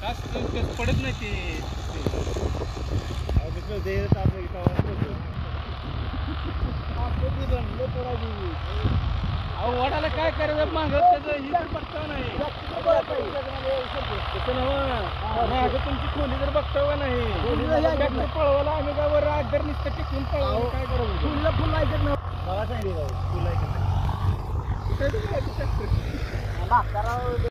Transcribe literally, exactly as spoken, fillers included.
असं पडत नाही ते अहो वडाला काय करायचं माग त्याचं ही तर बघता नाही माग तुमची खोली जर बघता नाही पळवायला आम्ही का बरं आज जर नुसतं टिकून पळवा काय करावं फुलला फुलायचं ना मला सांगितलं फुलायचं